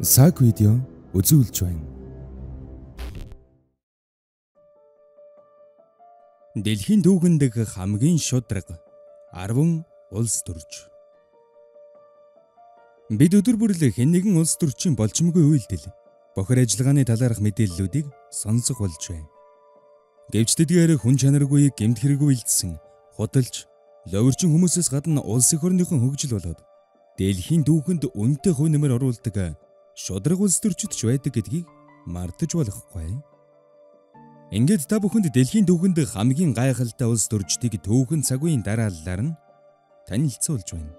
Цаг видео үзүүлж байна. Дэлхийн түүхэн дэх хамгийн шударга 10 улс төрч. Бид өдөр бүр л хэн нэгэн улс төрчийн болчмгүй үйлдэл, бохир ажиллагааны талаарх мэдээллүүдийг сонсох болж байна. Гэвч тэдгээр хүн чанаргүй, гэмт хэрэг үйлдсэн, худалж, ловирчин хүмүүсээс гадна улс эх орныхон хөгжил болоод дэлхийн түүхэнд үнэтэй хувь нэмэр оруулдаг шударга улс төрчид ч байдаг гэдгийг мартаж болохгүй. Ингээд та бүхэнд дэлхийн түүхэнд хамгийн гайхалтай улс төрчдийг түүхэн цагуйн дарааллаар нь танилцуулж байна.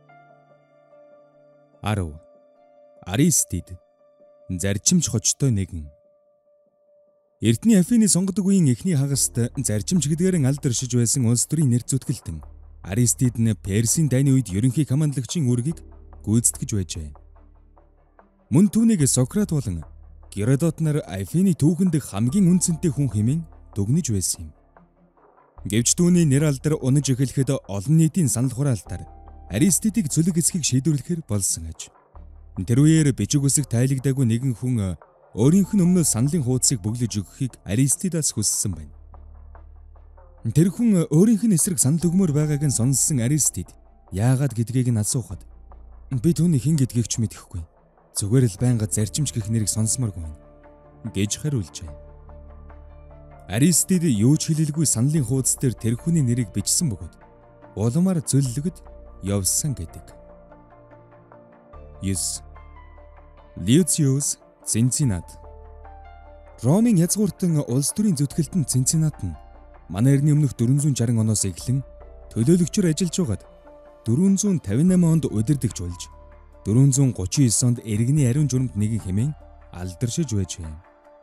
10. Аристид, зарчимч хочтой нэгэн. Эртний Афины сонгодог үеийн эхний хагаст зарчимч гэдгээр алдаршиж байсан улс төрийн нэр зүтгэлтэн Аристид нь Персийн дайны үед ерөнхий командлагчийн үүргийг гүйцэтгэж байжээ. Мөн түүнийг Сократ болон Геродот нар Афины түүхэнд хамгийн үнцэнтэй хүн хэмээн дүгнэж байсан юм. Гэвч түүний нэр алдар унаж эхлэхэд олон нийтийн санал хураалтаар Аристидыг цөлөг эсхийг шийдвэрлэхээр болсон аж. Тэр үеэр бичиг үсэг тайлагдаагүй нэгэн хүн өөрийнх нь өмнө саналын хуудсыг бүглэж өгөхийг Аристидаас хүссэн байна. Тэр хүн өөрийнх нь эсрэг санал өгмөр байгааг нь сонссон Аристид яагаад гэдгийг нь асуухад би түүний хэн гэдгийг ч мэдэхгүй. Зүгээр л байнга зарчимч гэх нэрийг сонсморгүй гэж хариулжээ. Аристид юу ч хэлэлгүй саналын хуудас дээр тэр хүний нэрийг бичсэн бөгөөд улмаар зөллөгд явсан гэдэг. 9. Люциус Цинциннат. Ромын язгууртан улс төрийн зүтгэлтэн Цинциннат нь манай эртний өмнөх 460 оноос эхлэн төлөөлөгчөөр ажиллаж байгаад 458 онд удирдахж болж 439 онд иргэний ариун журамд нэгэн хэмээн алдаршиж байж байна.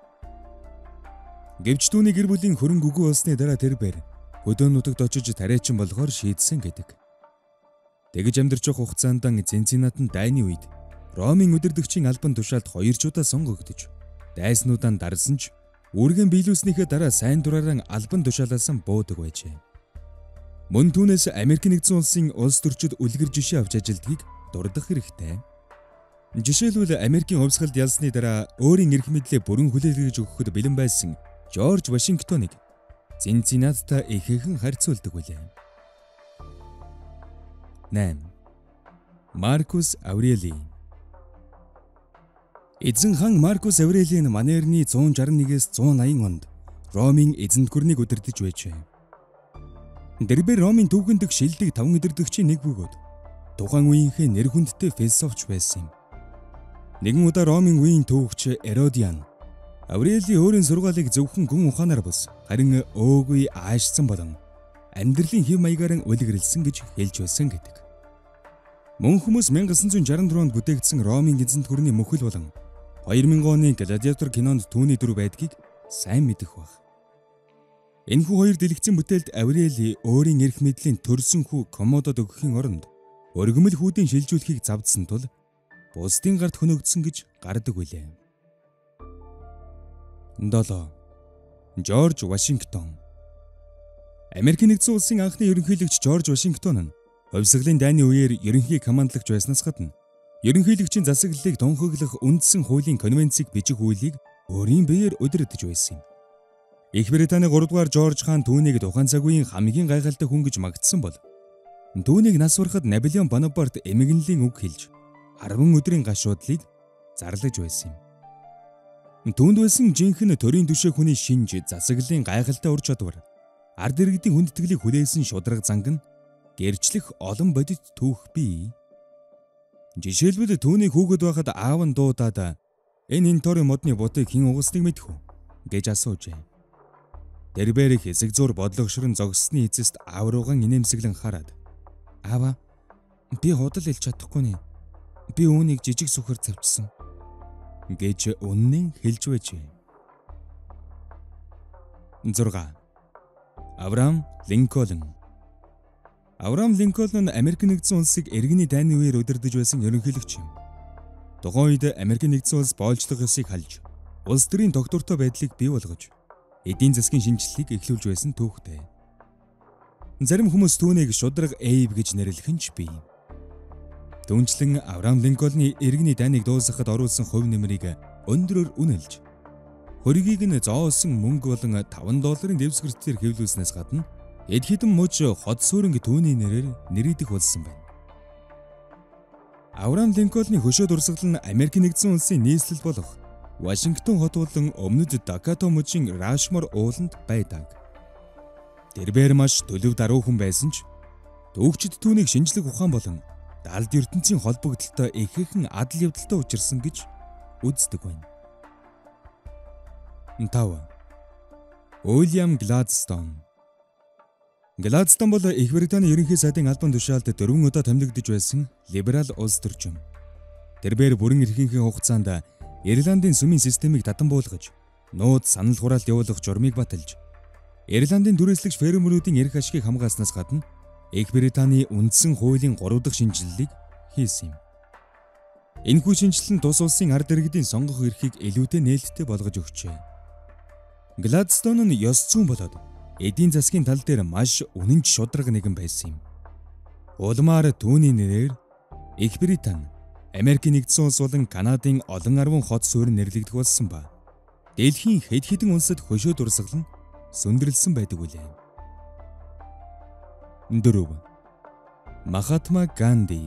Гэвч түүний гэр бүлийн хөрөнгө үгүй болсны дараа тэр бэр хөдөө нутагт очиж тариачин болохоор шийдсэн гэдэг. Тэгж амьдарч явах хугацаанд Цинциннатын дайны үед Ромын удирдагчийн албан тушаалд 2 удаа сонгогдож, дайснуудаа дарсан ч үүргэн биелүүлснийхээ дараа сайн дураараа албан тушаалаас буудаг байжээ. Мөн түүнээс Америк нэгдсэн улсын улс төрчид үлгэр жишээ авч ажилдгийг дурдах хэрэгтэй. Жишээлбэл Америкийн хувьсгалд ялсны дараа өөрийн эрх мэдлээ бүрэн хүлээлгэж өгөхөд бэлэн байсан Жорж Вашингтоныг Цинциннаттай ихээхэн харьцуулдаг билээ. 8. Маркус Аврели. Эзэн хан Маркус Аврели нь манай эртний 161-ээс 180 онд Ромын эзэнт гүрнийг удирдах байжээ. Дэрбэр Ромын түүхэн дэх шилдэг 5 удирдагчийн нэг бөгөөд тухайн үеийнхээ нэр хүндтэй философч байсан юм. Нэгэн удаа Ромын үеийн түүхч Эродиан Аврели өөрийн сургаалыг зөвхөн гүн ухаанаар бус харин өөгүй аашсан болон амьдралын хэв маягаар үлгэрлсэн гэж хэлж байсан гэдэг. Мөн хүмүүс 1964 онд бүтээгдсэн Ромын эзэнт гүрний мөхөл болон 2000 оны Гладиатор кинонд түүний дүр байдгийг сайн мэдэх баг. Энэхүү хоёр дэлгэцийн бүтээлд Аврели өөрийн эрх мэдлийн төрсөн хүү Комодод өгөхийн оронд өргөмөл хүүдийн шилжүүлэхийг завдсан тул бусдын гарт хөнөөгдсөн гэж гардаг билээ. 7. Жорж Вашингтон. Америк нэгдсэн улсын анхны ерөнхийлөгч Жорж Вашингтон нь хувьсгалын дайны үеэр ерөнхий командлагч байснаас гадна ерөнхийлөгчийн засаглалыг тунхаглах үндсэн хуулийн конвенцийг бичих үйлийг өөрийн биеэр удирдах байсан юм. Их Британий 3 дугаар Жорж хаан түүнийг тухайн цаг үеийн хамгийн гайхалтай хүн гэж магтсан бол түүнийг нас барахад Наполеон Бонапарт эмгэнлийн үг хэлж 10 өдрийн гашуудлыг зарлаж байсан юм. Түүнд байсан жинхэнэ төрийн түшээ хүний шинж, засаглалын гайхалтай ур чадвар, ард иргэдийн хүндэтгэлийг хүлээсэн шударга занг нь гэрчлэх олон бодит түүх бий. Жишээлбэл түүний хүүхэд байхад аав нь дуудаад энэ Тори модны бутыг хэн угасныг мэдэх үү гэж асуужээ. Дэрбэр хэсэг зур бодлогошрон зогссны эцэст аав руугаа инээмсэглэн хараад "Аава, би худал хэлж чадахгүй нэ. Би үүнийг жижиг сүхэр завчсан" гэж үнэн хэлж байжээ. 6. Авраам Линкольн. Авраам Линкольн нь Америк нэгдсэн улсыг иргэний дайны үеэр удирдах байсан ерөнхийлөгч юм. Тухайн үед Америк нэгдсэн улс боолжлох ёсыг халж, улс төрийн тогтвортой байдлыг бий болгож, эдийн засгийн шинжилгээг эхлүүлж байсан түүхтэй. Зарим хүмүүс түүнийг шударга Эйв гэж нэрлэх нь ч бий. Түүнчлэн Авраам Линкольны иргэний дайныг дуусгахад оруулсан хувь нэмрийг өндрөөр үнэлж, хөргийг нь зоосон мөнгө болон $5 дэвсгэртээр хэвлүүлснээс гадна эд хэдэн муж хот сүрэнг түүний нэрээр нэрийдэх болсон байна. Авраам Линкольны хөшөө дурсгал нь Америк нэгдсэн улсын нийслэл болох Вашингтон хот болон өмнөд Дакото мужийн Рашмор ууланд байдаг. Тэрбээр маш төлөв даруй хүн байсан ч төвчд түүнийг шинжлэх ухаан болон далд ертөнцийн холбогдлолтой ихэнхэн адал явдалтай учирсан гэж үздэг байна. 5. Уильям Гладстон. Гладстон бол Их Британий ерөнхий сайдын албан тушаалд 4 удаа томилогдож байсан либерал улс төрчим. Тэрбээр бүрэн эрхийнхээ хугацаанд Ирландын сүмийн системийг татан буулгаж, нууц санал хураалт явуулах журмыг баталж, Ирландын түрээслэгч фермерүүдийн эрх ашигыг хамгааснаас гадна Их Британий үндсэн хуулийн 3 дахь шинжилгээг хийсэн юм. Энэхүү шинжилэл нь тус улсын ард иргэдийн сонгох эрхийг илүүтэй нээлттэй болгож өгчээ. Гладстон нь ёс зүйн болоод эдийн засгийн тал дээр маш үнэнч шударга нэгэн байсан юм. Улмаар түүний нэрээр Их Британи, Америк нэгдсэн улс болон Канадын олон арван хот суурь нэрлэгдэх болсон ба дэлхийн хэд хэдэн улсад хөшөө дурсгал нь сөндөрлсөн байдаг үлээ. 4. Махатма Ганди.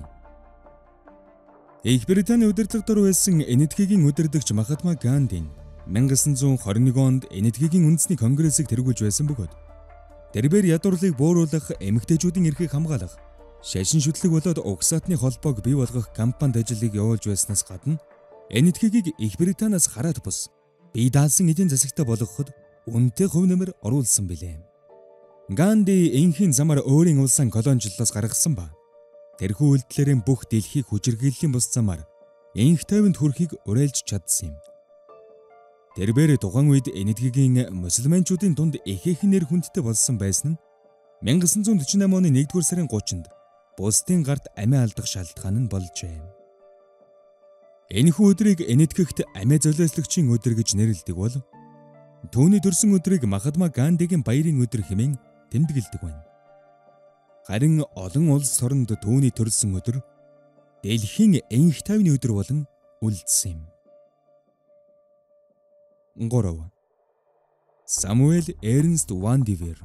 Их Британий удирдлагын байсан энэтхэгийн удирдагч Махатма Ганди 1921 онд энэтхэгийн үндэсний конгрессыг тэргүүлж байсан бөгөөд тэрбээр ядуурлыг бууруулах, эмэгтэйчүүдийн эрхийг хамгаалах, шашин шүтлэг болоод угсаатны холбоог бий болгох кампанид ажлыг явуулж байснаас гадна энэтхэгийг Их Британаас хараад бус бие даасан эдийн засагтай болгоход үнэтэй хувь нэмэр оруулсан билээ. Ганди энхийн замаар өөрийн улсаа колончлолоос гаргасан ба тэрхүү үйлдэлээрээ бүх дэлхийг хүчирхийллийн бус замаар энх тайванд хүрэхийг уриалж чадсан юм. Тэрбээр тухайн үед энэтхэгийн мусульманчуудын дунд ихээхнэр хүндтэй болсон байсан нь 1948 оны 1-р сарын 30-нд бусдын гарт амиа алдах шалтгаан нь болжээ. Энэхүү өдрийг энэтхэгт амиа золиослогчийн өдөр гэж нэрлэдэг бол түүний төрсөн өдрийг Махатма Гандигийн баярын өдөр хэмээн тэмдэглэдэг байна. Харин олон улс орнд түүний төрсөн өдөр дэлхийн энх тайвны өдөр болон үлдсэн юм. 3. Самуэль Эрнст Вандивер.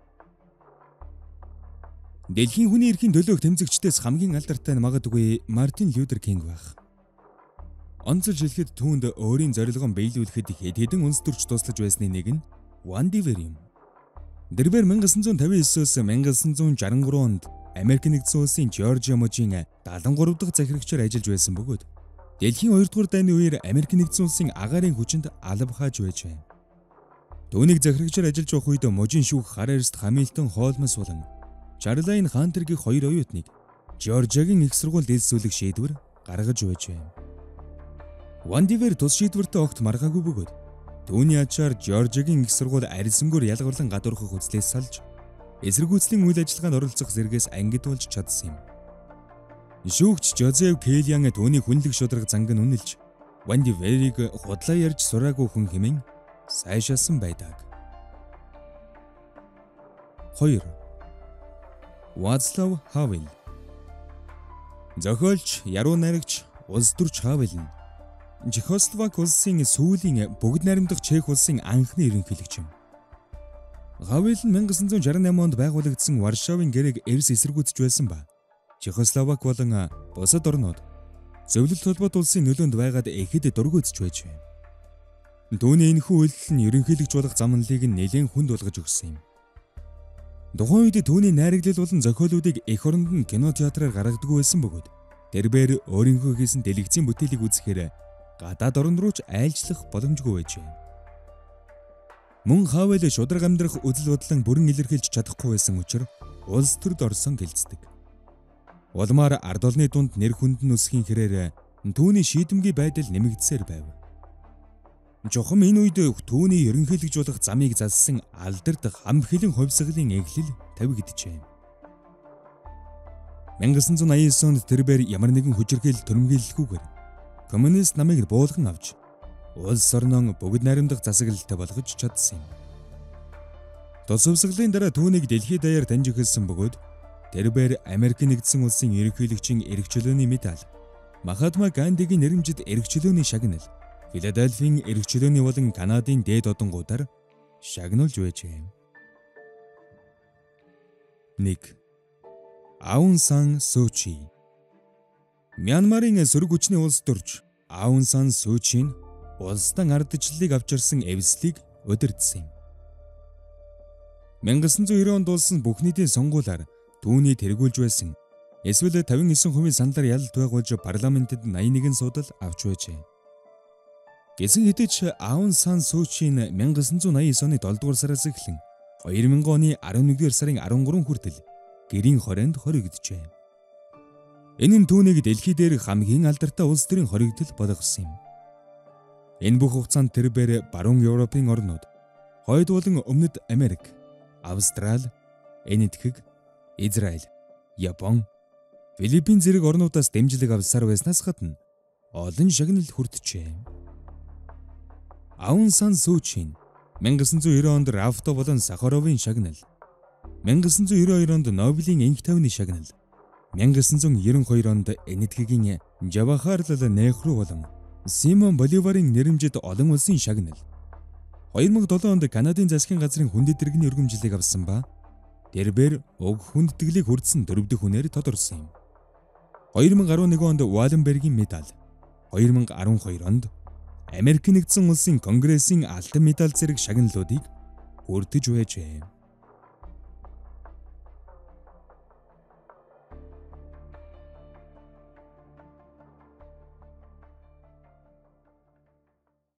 Дэлхийн хүний эрхийн төлөөх тэмцэгчдээс хамгийн алдартай нь магадгүй Мартин Лютер Кинг байх. Онцолж хэлэхэд түүнд өөрийн зорилгоо биелүүлэхэд хэд хэдэн үндэс төрч туслаж байсны нэг нь Вандивер юм. Тэрбээр 1959-өөс 1963 онд Америк нэгдсэн улсын Жоржиа мужийн 73 дахь захирагчаар ажиллаж байсан бөгөөд дэлхийн 2 дугаар дайны үеэр Америк нэгдсэн улсын агаарын хүчинд алба хааж байжээ. Түүнийг захирагчаар ажиллаж байх үед мужийн шүүх Хар Эрст Хамилтон Холмс болон Чарлайн Хантер гэх хоёр оюутныг Жоржиагийн их сургуульд элсүүлэх шийдвэр гаргаж байжээ. Вандивер тус шийдвэртээ огт маргаагүй бөгөөд түүний ачаар Жоржиагийн их сургууль арилсангүйр ялгарлан гадуурхах үзлээс салж эсэргүүцлийн үйл ажиллагаанд оролцох зэрэгээс ангидуулж чадсан юм. Шүүгч Жозеф Келлиан түүний хүнлэг шударга занг нь үнэлж Вандиверийг худлаа ярьж сураагүй хүн хэмээн сайшаасан байдаг. 2. Вацлав Хавел. Зохиолч, яруу найрагч, улс төрч Хавел нь Чехословак улсын сүүлийн бүгд найрамдах Чех улсын анхны ерөнхийлөгч юм. Хавел нь 1968 онд байгуулагдсан Варшавын гэрээг эрс эсэргүүцэж байсан ба Чехословак болон бусад орнууд зөвлөлт холбоот улсын нөлөөнд байгаад ихэд дургүйцэж байж байна. Түүний энэхүү үйлдэл нь ерөнхийлөгч болох замналыг нь нэлээд хүнд болгож өгсөн юм. Тухайн үед түүний найраглал болон зохиолуудыг эх оронд нь кино театраар гаргадаг байсан бөгөөд тэрбээр өөрийнхөө хийсэн телевизийн бүтээлийг үзэхээр гадаад орн руу ч айлчлах боломжгүй байжээ. Мөн Хавел шударга амьдрах үзэл бодлон бүрэн илэрхийлж чадахгүй байсан учраас улс төрд орсон гэлцдэг. Улмаар ард олны дунд нэр хүнд нь өсөхийн хэрээр түүний шийдэмгий байдал нэмэгдсээр байв. Жохом энэ үед түүний ерөнхийлөгч болох замыг залсан алдарт хам хилэн хувьсгалын эглэл тавигджээ. 1989 онд тэрбээр ямар нэгэн хүчирхийлэл төрөмгийлэлгүйгээр коммунист намыг буулган авч улс орноо бүгд найрамдах засаглалтай болгож чадсан юм. Тус хувьсгалын дараа түүнийг дэлхийд даяар таньж эхэлсэн бөгөөд тэрбээр Америк нэгдсэн улсын ерөнхийлөгчийн эрх чөлөөний медаль, Махатма Гандигийн нэрэмжит эрх чөлөөний шагнал, Филадельфийн эрх чөлөөний болон Канадын дээд одонгуудаар шагнуулж байжээ. 1. Аун Сан Сүү Чи. Мянмарын сөрөг хүчний улс төрж Аун Сан Сүү Чи нь улсдан ардчлалыг авчирсан эвслийг удирдсан юм. 1990 онд болсон бүх нийтийн сонгуулиар түүний тэргүүлж байсан эсвэл 59% саналаар ялалт байгуулж парламентэд 81 судал авч байжээ. Гэсэн хэдий ч Аун Сан Сүү Чи нь 1989 оны 7 дугаар сараас эхлэн 2000 оны 11 сарын 13 хүртэл гэрийн хорионд хоригджээ. Энэ нь түүнийг дэлхий дээрх хамгийн алдартай улс төрийн хоригдол болгосон юм. Энэ бүх хугацаанд тэрбээр баруун Европын орнууд, хойд болон өмнөд Америк, Австрали, Энэтхэг, Израиль, Япон, Филиппин зэрэг орнуудаас дэмжлэг авсаар байснаас гадна олон шагнал хүртжээ. Аун Сан Сүү Чи 1990 онд Рафто болон Сахаровын шагнал, 1992 онд Нобелийн энх тайвны шагнал, 1992 онд Энэтхэгийн Жавахарлал Нехру болон Симон Боливарын нэрэмжит олон улсын шагнал, 2007 онд Канадын засгийн газрын хүндэт иргэний өргөмжлөлийг авсан ба тэрбээр уг хүндэтгэлийг хүртсэн 4 дахь хүнээр тодорсон юм. 2011 онд Валенбергийн медаль, 2012 онд Америк нэгдсэн улсын Конгрессийн алтан медаль зэрэг шагналуудыг хүртэж байжээ.